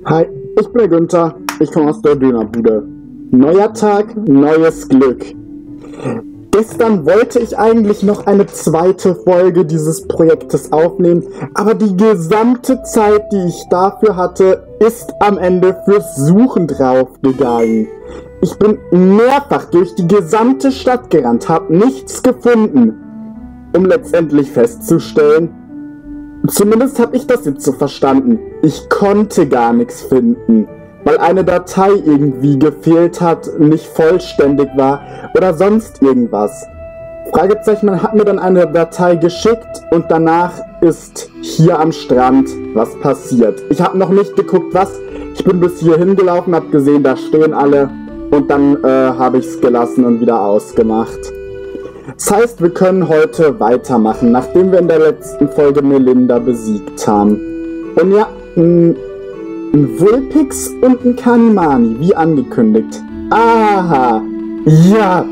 Hi, ich bin der Günther, ich komme aus der Dönerbude. Neuer Tag, neues Glück. Gestern wollte ich eigentlich noch eine zweite Folge dieses Projektes aufnehmen, aber die gesamte Zeit, die ich dafür hatte, ist am Ende fürs Suchen draufgegangen. Ich bin mehrfach durch die gesamte Stadt gerannt, habe nichts gefunden, um letztendlich festzustellen, zumindest habe ich das jetzt so verstanden, ich konnte gar nichts finden, weil eine Datei irgendwie gefehlt hat, nicht vollständig war oder sonst irgendwas. Fragezeichen, man hat mir dann eine Datei geschickt und danach ist hier am Strand was passiert. Ich habe noch nicht geguckt, was. Ich bin bis hier hingelaufen, habe gesehen, da stehen alle und dann habe ich es gelassen und wieder ausgemacht. Das heißt, wir können heute weitermachen, nachdem wir in der letzten Folge Melinda besiegt haben. Und ja, ein Vulpix und ein Kanimani, wie angekündigt. Aha, ja.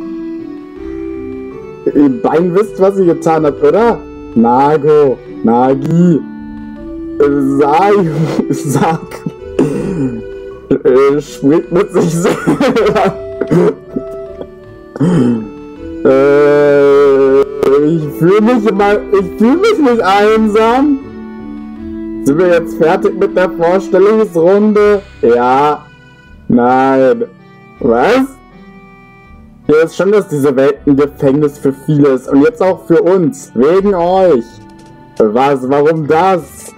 Ihr beiden wisst, was ihr getan habt, oder? Nago, Nagi, Sag, spricht mit sich selber. Ich fühle mich nicht einsam. Sind wir jetzt fertig mit der Vorstellungsrunde? Ja. Nein. Was? Hier ist schon, dass diese Welt ein Gefängnis für viele ist. Und jetzt auch für uns. Wegen euch. Was? Warum das?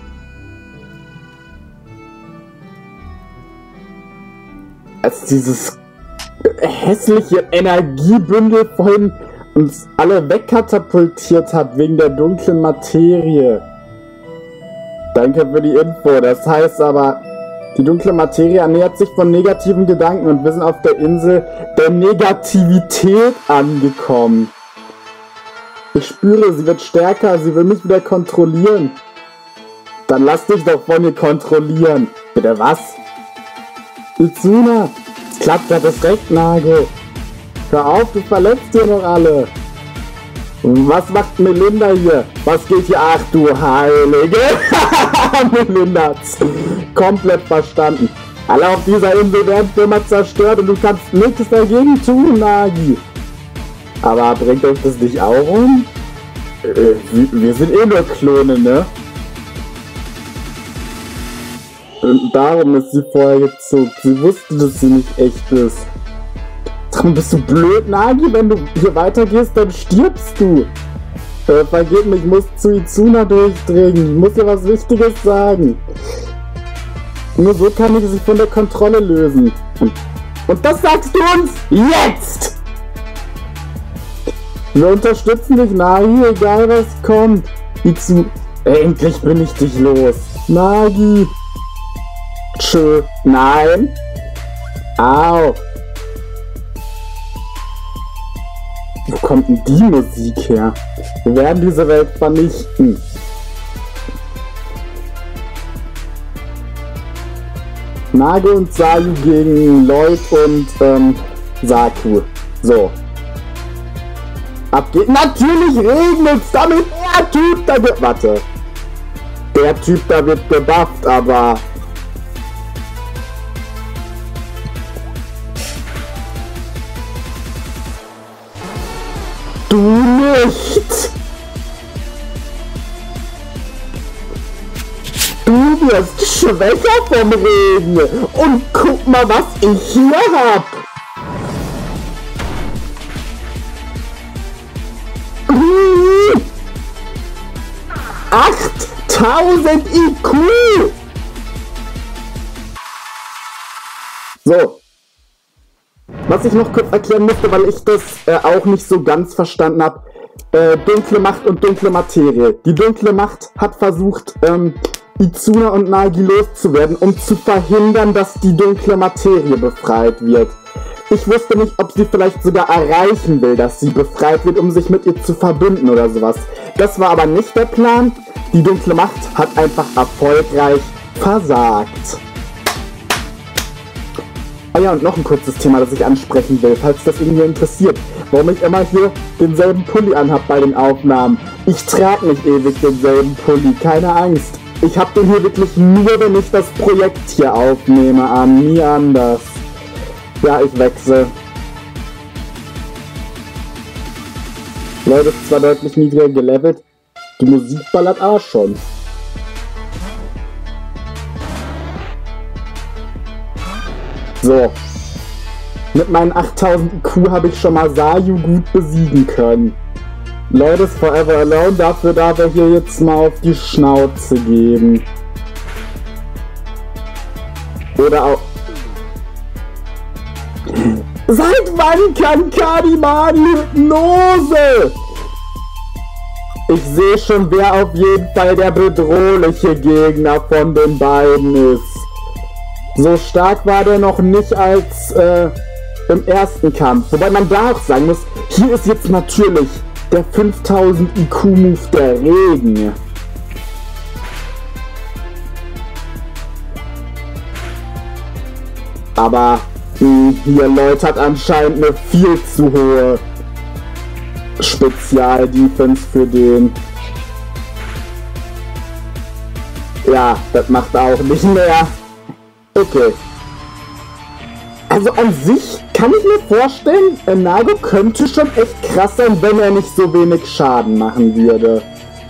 Als dieses hässliche Energiebündel vorhin uns alle wegkatapultiert hat wegen der dunklen Materie. Danke für die Info. Das heißt aber, die dunkle Materie ernährt sich von negativen Gedanken und wir sind auf der Insel der Negativität angekommen. Ich spüre, sie wird stärker, sie will mich wieder kontrollieren. Dann lass dich doch von ihr kontrollieren. Bitte was? Izuna, es klappt, hat das recht, Nago. Hör auf, du verletzt hier noch alle. Was macht Melinda hier? Was geht hier? Ach du Heilige! Melinda hat's komplett verstanden. Alle auf dieser Insel werden für immer zerstört und du kannst nichts dagegen tun, Nagi. Aber bringt euch das nicht auch um? Wir sind eh nur Klone, ne? Und darum ist sie vorher gezuckt. Sie wusste, dass sie nicht echt ist. Darum bist du blöd, Nagi? Wenn du hier weitergehst, dann stirbst du. Vergib mich, ich muss zu Izuna durchdringen. Ich muss dir was Wichtiges sagen. Nur so kann ich sie von der Kontrolle lösen. Und das sagst du uns jetzt! Wir unterstützen dich, Nagi, egal was kommt. Endlich bin ich dich los. Nagi. Tschö. Nein. Au. Wo kommt denn die Musik her? Wir werden diese Welt vernichten. Nago und Sayu gegen Lloyd und Saku. So. Ab geht. Natürlich regnet's, damit der Typ da wird. Warte. Der Typ da wird gebufft, aber. Du nicht! Du wirst schwächer vom Regen! Und guck mal, was ich hier hab! 8000 IQ! So. Was ich noch kurz erklären musste, weil ich das auch nicht so ganz verstanden habe. Dunkle Macht und dunkle Materie. Die dunkle Macht hat versucht, Izuna und Nagi loszuwerden, um zu verhindern, dass die dunkle Materie befreit wird. Ich wusste nicht, ob sie vielleicht sogar erreichen will, dass sie befreit wird, um sich mit ihr zu verbünden oder sowas. Das war aber nicht der Plan. Die dunkle Macht hat einfach erfolgreich versagt. Ah ja, und noch ein kurzes Thema, das ich ansprechen will, falls das irgendwie interessiert. Warum ich immer hier denselben Pulli anhab bei den Aufnahmen. Ich trage nicht ewig denselben Pulli, keine Angst. Ich hab den hier wirklich nur, wenn ich das Projekt hier aufnehme, an. Nie anders. Ja, ich wechsle. Leute, ist zwar deutlich niedriger gelevelt, die Musik ballert aber schon. So. Mit meinen 8000 IQ habe ich schon mal Sayu gut besiegen können. Leute, Forever Alone, dafür darf er hier jetzt mal auf die Schnauze geben. Oder auch... Seit wann kann Kadimani Hypnose? Ich sehe schon, wer auf jeden Fall der bedrohliche Gegner von den beiden ist. So stark war der noch nicht als im ersten Kampf. Wobei man da auch sagen muss, hier ist jetzt natürlich der 5000 IQ-Move der Regen. Aber hier Leute hat anscheinend eine viel zu hohe Spezial-Defense für den. Ja, das macht er auch nicht mehr. Okay. Also an sich kann ich mir vorstellen, Nago könnte schon echt krass sein, wenn er nicht so wenig Schaden machen würde.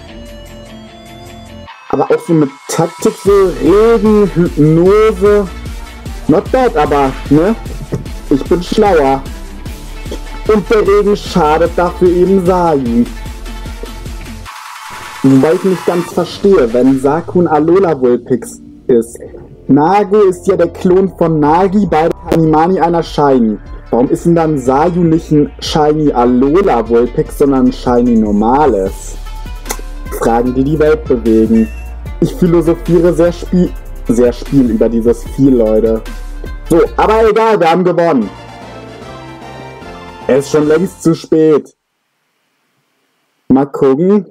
Aber auch so mit Taktik, so Regen, Hypnose. Not bad, aber, ne? Ich bin schlauer. Und der Regen schadet dafür eben Sayu. Wobei ich nicht ganz verstehe, wenn Sakun Alola Vulpix ist. Nago ist ja der Klon von Nagi, beide Kanimani einer Shiny. Warum ist denn dann Sayu nicht ein Shiny Alola Vulpix, sondern ein Shiny normales? Fragen, die die Welt bewegen. Ich philosophiere sehr Spiel über dieses Vieh, Leute. So, aber egal, wir haben gewonnen. Es ist schon längst zu spät. Mal gucken.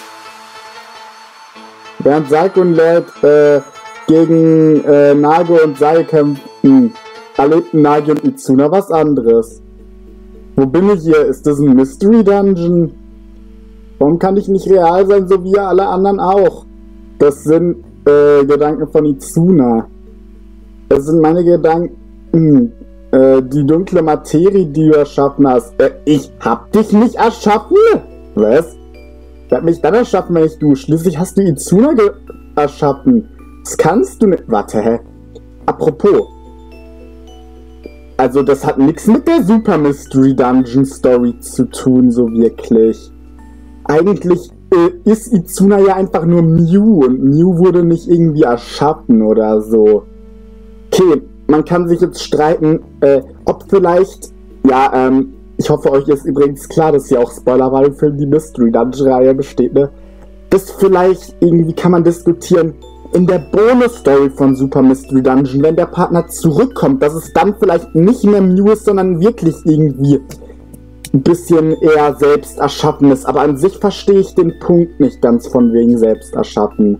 Während Sakun gegen Nago und Sayu kämpften, erlebten Nagi und Izuna was anderes. Wo bin ich hier? Ist das ein Mystery Dungeon? Warum kann ich nicht real sein, so wie alle anderen auch? Das sind Gedanken von Izuna. Das sind meine Gedanken. Die dunkle Materie, die du erschaffen hast. Ich hab dich nicht erschaffen? Was? Wer hat mich dann erschaffen, wenn ich du? Schließlich hast du Izuna erschaffen. Das kannst du nicht. Warte, hä? Apropos. Also, das hat nichts mit der Super Mystery Dungeon Story zu tun, so wirklich. Eigentlich ist Izuna ja einfach nur Mew und Mew wurde nicht irgendwie erschaffen oder so. Okay, man kann sich jetzt streiten, ob vielleicht, ja, ich hoffe, euch ist übrigens klar, dass hier auch Spoilerwarnung für die Mystery Dungeon-Reihe besteht, ne? Das vielleicht, irgendwie kann man diskutieren, in der Bonus-Story von Super Mystery Dungeon, wenn der Partner zurückkommt, dass es dann vielleicht nicht mehr Mew ist, sondern wirklich irgendwie ein bisschen eher selbst erschaffen ist. Aber an sich verstehe ich den Punkt nicht ganz von wegen selbst erschaffen.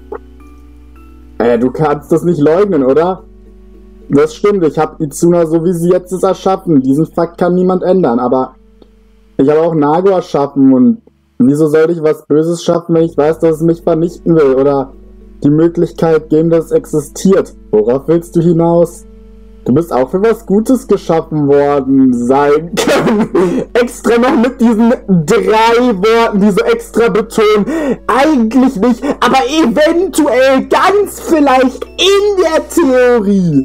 Du kannst das nicht leugnen, oder? Das stimmt, ich habe Izuna so wie sie jetzt ist erschaffen. Diesen Fakt kann niemand ändern, aber ich habe auch Nago erschaffen und wieso sollte ich was Böses schaffen, wenn ich weiß, dass es mich vernichten will oder die Möglichkeit geben, dass es existiert? Worauf willst du hinaus? Du bist auch für was Gutes geschaffen worden sein können. Extra noch mit diesen 3 Worten, die so extra betonen. Eigentlich nicht, aber eventuell ganz vielleicht in der Theorie.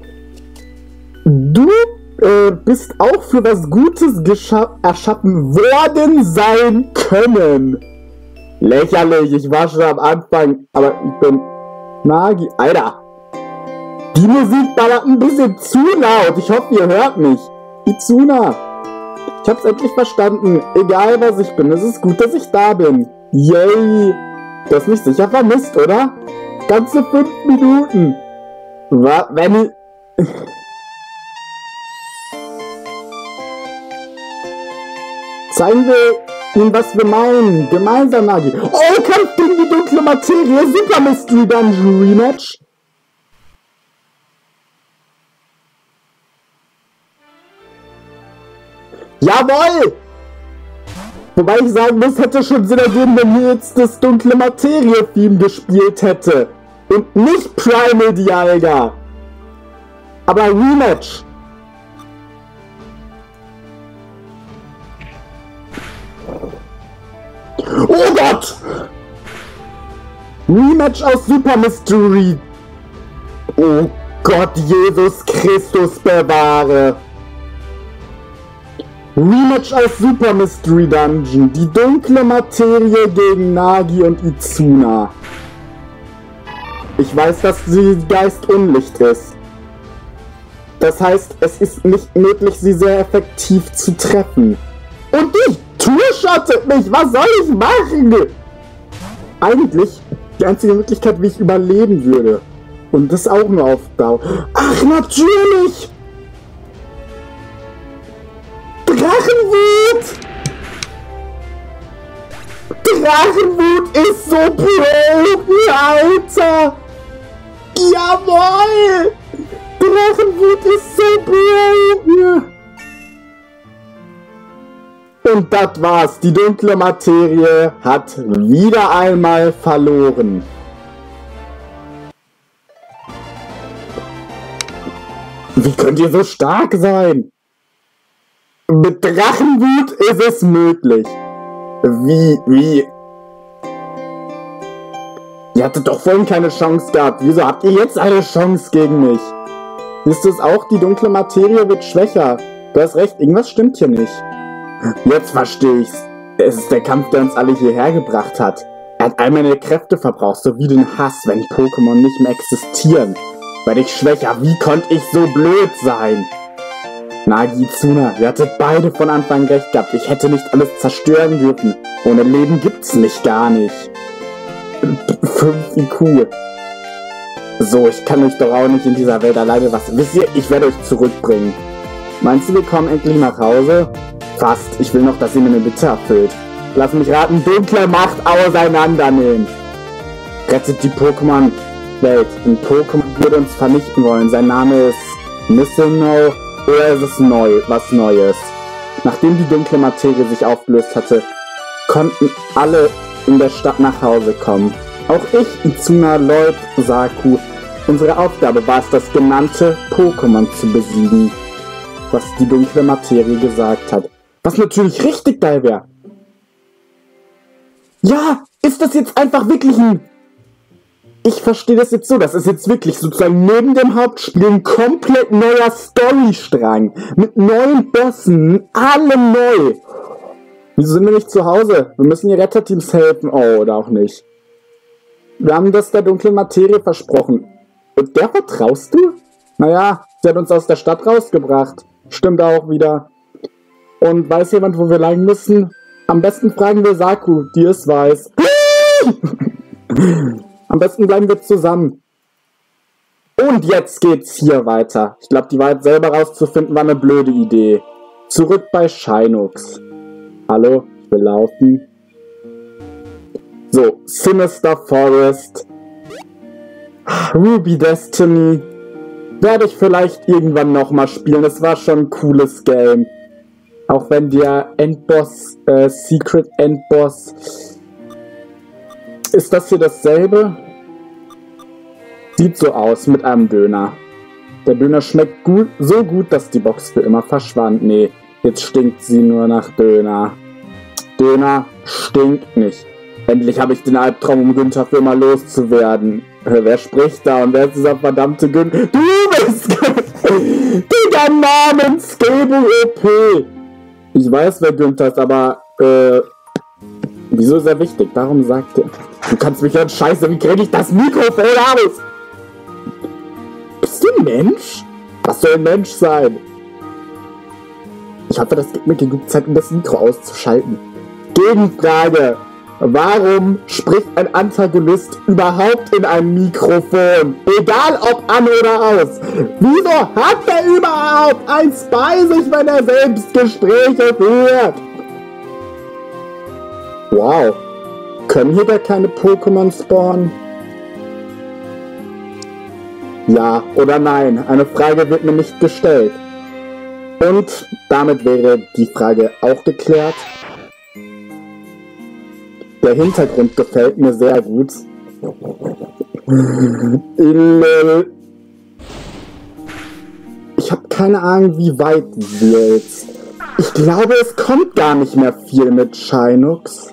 Du bist auch für was Gutes erschaffen worden sein können. Lächerlich, ich war schon am Anfang, aber ich bin Nagi. Alter, die Musik ballert ein bisschen zu laut. Ich hoffe, ihr hört mich. Izuna, ich hab's endlich verstanden. Egal, was ich bin, es ist gut, dass ich da bin. Yay. Du hast mich sicher vermisst, oder? Ganze 5 Minuten. Wenn ich... Zeigen wir ihnen, was wir meinen. Gemeinsam, Nagi. Oh, Kampf gegen die dunkle Materie. Super Mystery Dungeon Rematch. Jawohl! Wobei ich sagen muss, hätte schon Sinn ergeben, wenn hier jetzt das dunkle Materie-Theme gespielt hätte. Und nicht Primal Dialga. Aber Rematch. Oh Gott! Rematch aus Super Mystery. Oh Gott, Jesus Christus bewahre. Rematch aus Super Mystery Dungeon. Die dunkle Materie gegen Nagi und Izuna. Ich weiß, dass sie Geist Unlicht ist. Das heißt, es ist nicht möglich, sie sehr effektiv zu treffen. Und die Two-shottet mich! Was soll ich machen? Eigentlich die einzige Möglichkeit, wie ich überleben würde. Und das auch nur auf Dauer. Ach, natürlich! Drachenwut! Drachenwut ist so broken, Alter! Jawohl! Drachenwut ist so broken! Und das war's. Die dunkle Materie hat wieder einmal verloren. Wie könnt ihr so stark sein? Mit Drachenwut ist es möglich. Wie? Ihr hattet doch vorhin keine Chance gehabt. Wieso habt ihr jetzt eine Chance gegen mich? Siehst du es auch? Die dunkle Materie wird schwächer. Du hast recht, irgendwas stimmt hier nicht. Jetzt verstehe ich's. Es ist der Kampf, der uns alle hierher gebracht hat. Er hat all meine Kräfte verbraucht, sowie den Hass, wenn Pokémon nicht mehr existieren. Werde ich schwächer, wie konnte ich so blöd sein? Nagi, Izuna, ihr hattet beide von Anfang recht gehabt. Ich hätte nicht alles zerstören dürfen. Ohne Leben gibt's mich gar nicht. 5 IQ. So, ich kann euch doch auch nicht in dieser Welt alleine lassen. Wisst ihr, ich werde euch zurückbringen. Meinst du, wir kommen endlich nach Hause? Fast. Ich will noch, dass ihr mir eine Bitte erfüllt. Lass mich raten, dunkle Macht auseinandernehmen. Rettet die Pokémon-Welt. Ein Pokémon würde uns vernichten wollen. Sein Name ist Mistletoe oder ist es neu, was Neues? Nachdem die dunkle Materie sich aufgelöst hatte, konnten alle in der Stadt nach Hause kommen. Auch ich, Izuna, Lloyd, Saku. Unsere Aufgabe war es, das genannte Pokémon zu besiegen, was die dunkle Materie gesagt hat. Was natürlich richtig geil wäre. Ja, ist das jetzt einfach wirklich ein... Ich verstehe das jetzt so, das ist jetzt wirklich sozusagen neben dem Hauptspiel ein komplett neuer Storystrang. Mit neuen Bossen, alle neu. Wieso sind wir nicht zu Hause? Wir müssen die Retterteams helfen. Oh, oder auch nicht. Wir haben das der dunklen Materie versprochen. Und der vertraust du? Naja, sie hat uns aus der Stadt rausgebracht. Stimmt auch wieder. Und weiß jemand, wo wir lang müssen? Am besten fragen wir Saku, die es weiß. Am besten bleiben wir zusammen. Und jetzt geht's hier weiter. Ich glaube, die Wahrheit selber rauszufinden war eine blöde Idee. Zurück bei Shinux. Hallo, ich will laufen. So, Sinister Forest. Ruby Destiny. Werde ich vielleicht irgendwann nochmal spielen. Das war schon ein cooles Game. Auch wenn der Endboss, Secret Endboss... Ist das hier dasselbe? Sieht so aus, mit einem Döner. Der Döner schmeckt gut, so gut, dass die Box für immer verschwand. Nee, jetzt stinkt sie nur nach Döner. Döner stinkt nicht. Endlich habe ich den Albtraum, um Günther für immer loszuwerden. Wer spricht da und wer ist dieser verdammte Günther? Du bist Digga, Namensgebung OP. Ich weiß, wer Günther ist, aber wieso ist er wichtig? Warum sagt er? Du kannst mich hören, scheiße, wie kriege ich das Mikrofon aus? Bist du ein Mensch? Was soll ein Mensch sein? Ich hoffe, das gibt mir genug Zeit, um das Mikro auszuschalten. Gegenfrage. Warum spricht ein Antagonist überhaupt in ein Mikrofon? Egal ob an oder aus. Wieso hat er überhaupt eins bei sich, wenn er selbst Gespräche führt? Wow. Können hier gar keine Pokémon spawnen? Ja oder nein? Eine Frage wird mir nicht gestellt. Und damit wäre die Frage auch geklärt. Der Hintergrund gefällt mir sehr gut. Ich habe keine Ahnung, wie weit wir jetzt... Ich glaube, es kommt gar nicht mehr viel mit Shinux.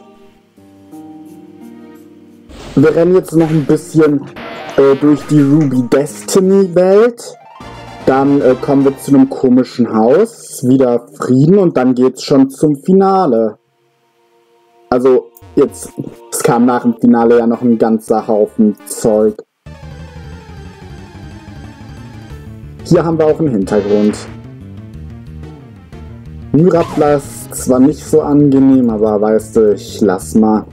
Wir rennen jetzt noch ein bisschen durch die Ruby Destiny Welt. Dann kommen wir zu einem komischen Haus, wieder Frieden und dann geht's schon zum Finale. Also jetzt, es kam nach dem Finale ja noch ein ganzer Haufen Zeug. Hier haben wir auch einen Hintergrund. Myrapla ist zwar nicht so angenehm, aber weißt du, ich lass mal.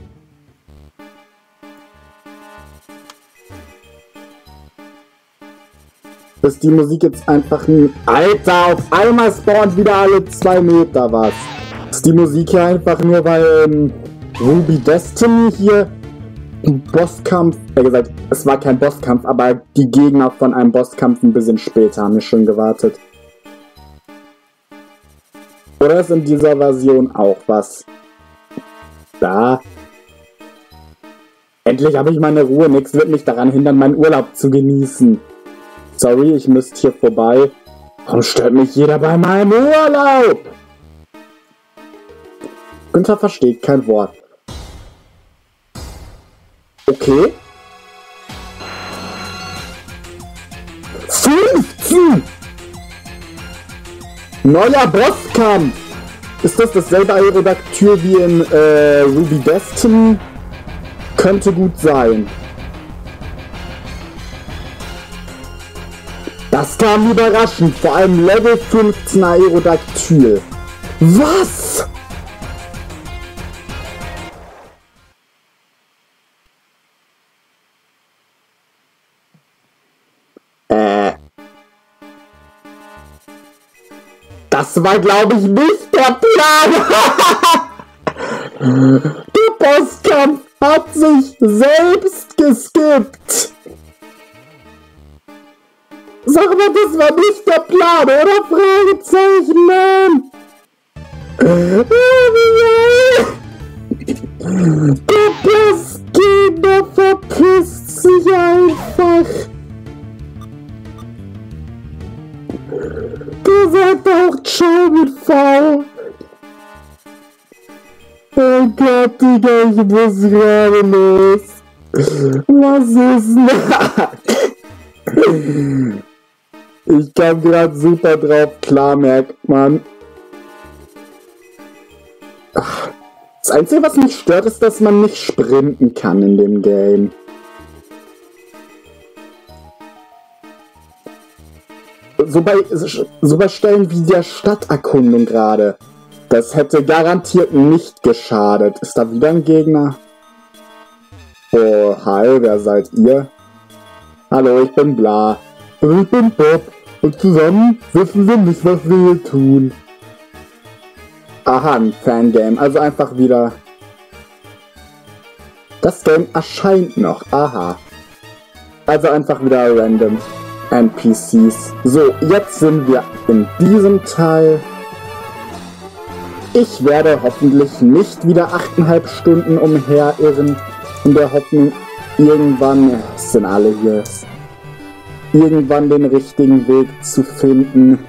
Ist die Musik jetzt einfach ein... Alter, auf einmal spawnt wieder alle 2 Meter was. Ist die Musik hier einfach nur, weil Ruby Destiny hier ein Bosskampf... gesagt, es war kein Bosskampf, aber die Gegner von einem Bosskampf ein bisschen später haben wir schon gewartet. Oder ist in dieser Version auch was? Da. Endlich habe ich meine Ruhe. Nichts wird mich daran hindern, meinen Urlaub zu genießen. Sorry, ich müsste hier vorbei. Warum stört mich jeder bei meinem Urlaub? Günther versteht kein Wort. Okay. 15! Neuer Bosskampf! Ist das dasselbe Aerodactyl wie in Ruby Destiny? Könnte gut sein. Das kam überraschend, vor allem Level 15 Aerodactyl. Was? Das war, glaube ich, nicht der Plan. Der Bosskampf hat sich selbst geskippt. Sag mal, das war nicht der Plan, oder? Fragezeichen, Mann. Der Bossgegner verpisst sich einfach. Der sagt auch Ciao mit V. Oh Gott, Digga, ich muss gerade los. Was ist denn? Ich kam gerade super drauf klar, merkt man. Das Einzige, was mich stört, ist, dass man nicht sprinten kann in dem Game. So bei Stellen wie der Stadterkundung gerade. Das hätte garantiert nicht geschadet. Ist da wieder ein Gegner? Oh, hi, wer seid ihr? Hallo, ich bin Bla. Und ich bin Bob. Und zusammen wissen wir nicht, was wir hier tun. Aha, ein Fangame. Also einfach wieder... Das Game erscheint noch. Aha. Also einfach wieder random NPCs. So, jetzt sind wir in diesem Teil. Ich werde hoffentlich nicht wieder 8,5 Stunden umherirren. In der Hoffnung, irgendwann, es sind alle hier, irgendwann den richtigen Weg zu finden.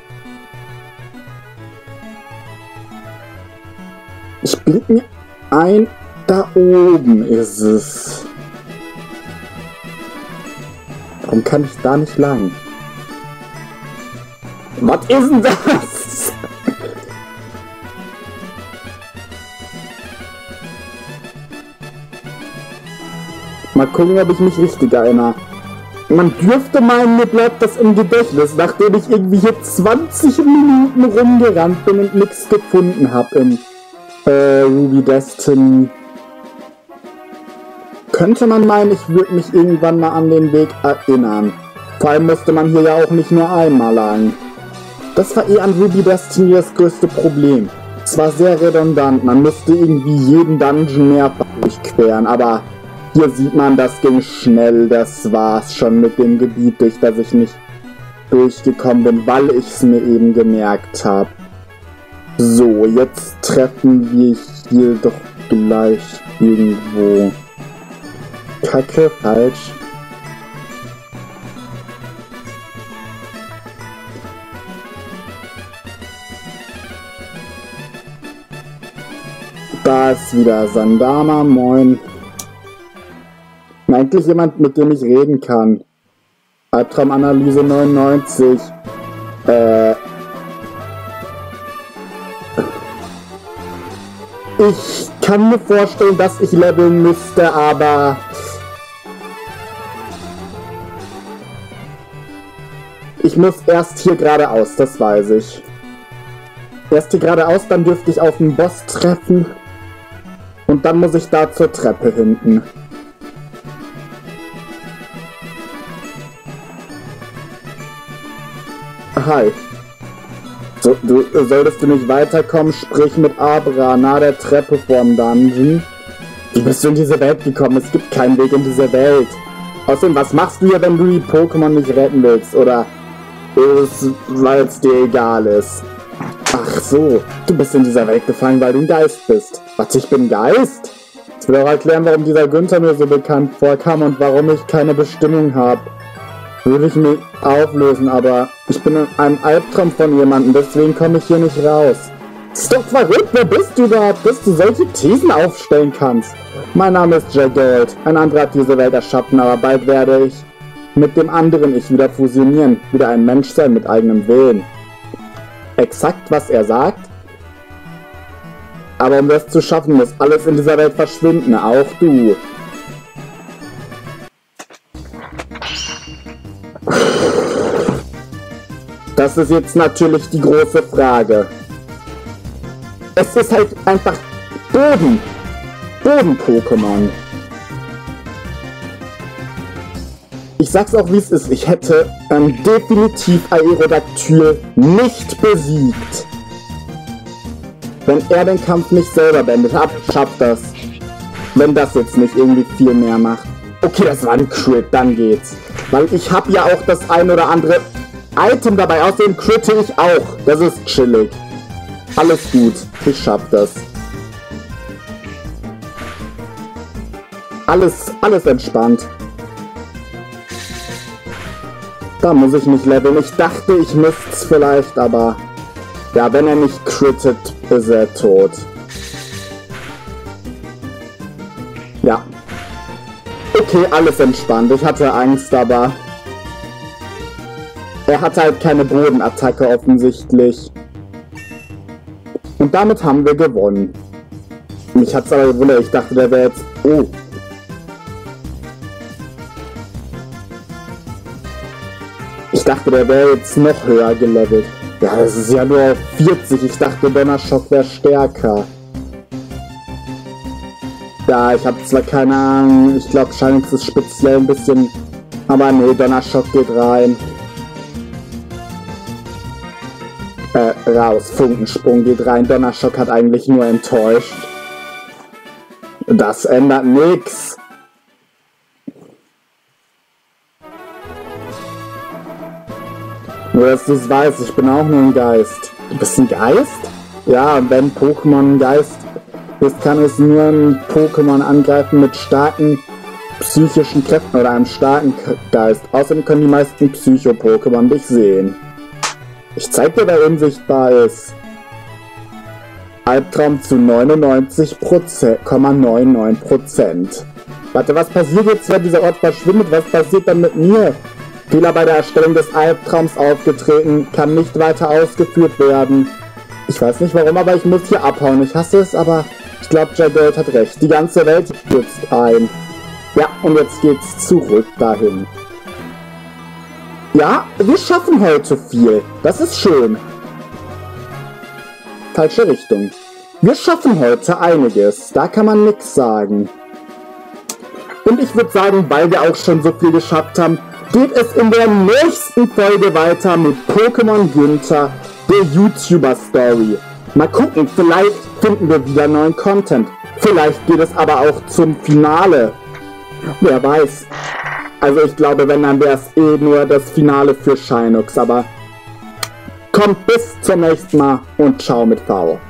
Ich blick mir ein, da oben ist es. Warum kann ich da nicht lang? Was ist denn das? Mal gucken, ob ich mich richtig erinnere. Man dürfte meinen, mir bleibt das im Gedächtnis, nachdem ich irgendwie hier 20 Minuten rumgerannt bin und nichts gefunden habe in Ruby Destiny. Könnte man meinen, ich würde mich irgendwann mal an den Weg erinnern. Vor allem musste man hier ja auch nicht nur einmal lang. Das war an Ruby Destiny das größte Problem. Es war sehr redundant, man musste irgendwie jeden Dungeon mehrfach durchqueren, aber hier sieht man, das ging schnell, das war's schon mit dem Gebiet, durch das ich nicht durchgekommen bin, weil ich es mir eben gemerkt habe. So, jetzt treffen wir hier doch gleich irgendwo. Kacke, falsch. Da ist wieder Sandama, moin. Eigentlich jemand, mit dem ich reden kann. Albtraumanalyse 99. Ich kann mir vorstellen, dass ich leveln müsste, aber ich muss erst hier geradeaus, das weiß ich. Erst hier geradeaus, dann dürfte ich auf den Boss treffen. Und dann muss ich da zur Treppe hinten. Hi. So, solltest du nicht weiterkommen, sprich mit Abra, nahe der Treppe vorm Dungeon. Wie bist du in diese Welt gekommen? Es gibt keinen Weg in diese Welt. Außerdem, was machst du hier, wenn du die Pokémon nicht retten willst? Oder weil es dir egal ist? Ach so, du bist in dieser Welt gefallen, weil du ein Geist bist. Was, ich bin Geist? Ich will auch erklären, warum dieser Günther mir so bekannt vorkam und warum ich keine Bestimmung habe. Würde ich mich auflösen, aber ich bin in einem Albtraum von jemandem, deswegen komme ich hier nicht raus. Ist doch verrückt, wer bist du überhaupt, bis du solche Thesen aufstellen kannst? Mein Name ist J-Gold, ein anderer hat diese Welt erschaffen, aber bald werde ich mit dem anderen Ich wieder fusionieren, wieder ein Mensch sein mit eigenem Willen. Exakt, was er sagt? Aber um das zu schaffen, muss alles in dieser Welt verschwinden, auch du. Das ist jetzt natürlich die große Frage. Es ist halt einfach Boden-Pokémon. Ich sag's auch wie es ist, ich hätte definitiv Aerodactyl nicht besiegt. Wenn er den Kampf nicht selber beendet hat, schafft das. Wenn das jetzt nicht irgendwie viel mehr macht. Okay, das war ein Crit, dann geht's. Weil ich habe ja auch das ein oder andere Item dabei, außerdem critte ich auch. Das ist chillig. Alles gut, ich schaff das. Alles entspannt. Da muss ich nicht leveln. Ich dachte, ich müsste es vielleicht, aber ja, wenn er nicht crittet, ist er tot. Ja. Okay, alles entspannt. Ich hatte Angst, aber er hatte halt keine Bodenattacke offensichtlich. Und damit haben wir gewonnen. Mich hat's aber gewundert, ich dachte, der wäre jetzt... Oh. Ich dachte, der wäre jetzt noch höher gelevelt. Ja, das ist ja nur auf 40. Ich dachte, Donnerschock wäre stärker. Ja, ich habe zwar keine Ahnung. Ich glaube, Shinix ist speziell ein bisschen... Aber nee, Donnerschock geht rein. Raus. Funkensprung geht rein. Donnerschock hat eigentlich nur enttäuscht. Das ändert nichts. Nur, dass du es weißt, ich bin auch nur ein Geist. Du bist ein Geist? Ja, und wenn Pokémon ein Geist ist, kann es nur ein Pokémon angreifen mit starken psychischen Kräften oder einem starken Geist. Außerdem können die meisten Psycho-Pokémon dich sehen. Ich zeig dir, wer unsichtbar ist. Albtraum zu 99,99%. Warte, was passiert jetzt, wenn dieser Ort verschwindet? Was passiert dann mit mir? Fehler bei der Erstellung des Albtraums aufgetreten, kann nicht weiter ausgeführt werden. Ich weiß nicht warum, aber ich muss hier abhauen. Ich hasse es, aber ich glaube, J-Gold hat recht. Die ganze Welt stürzt ein. Ja, und jetzt geht's zurück dahin. Ja, wir schaffen heute viel. Das ist schön. Falsche Richtung. Wir schaffen heute einiges. Da kann man nichts sagen. Und ich würde sagen, weil wir auch schon so viel geschafft haben, geht es in der nächsten Folge weiter mit Pokémon Günther, der YouTuber-Story. Mal gucken, vielleicht finden wir wieder neuen Content. Vielleicht geht es aber auch zum Finale. Wer weiß. Also ich glaube, wenn, dann wäre es eh nur das Finale für Shinix, aber Kommt bis zum nächsten Mal und ciao mit V.